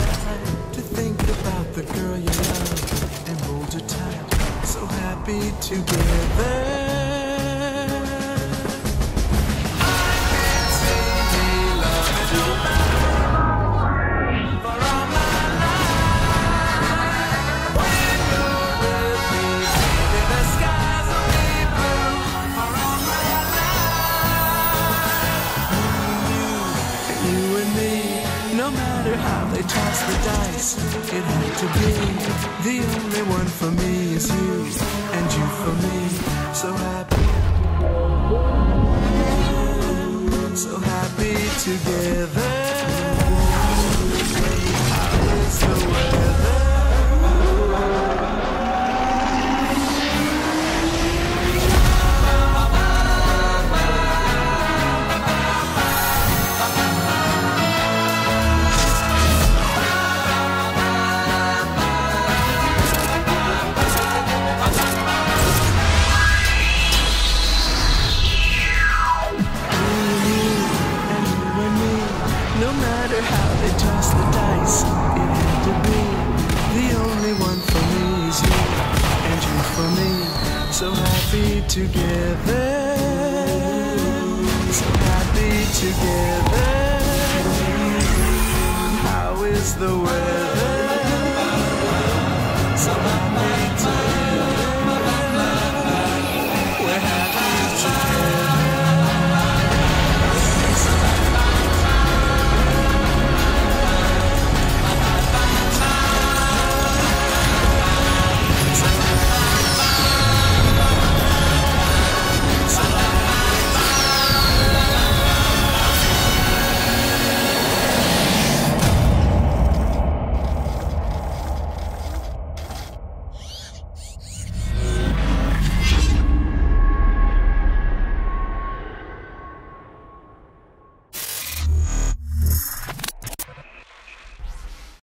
to think about the girl you love and hold her tight, so happy together. No matter how they toss the dice, it had to be. The only one for me is you, and you for me. So happy, so happy together. How is the weather? No matter how they toss the dice, it had to be. The only one for me is you, and you for me. So happy together, so happy together. How is the weather? So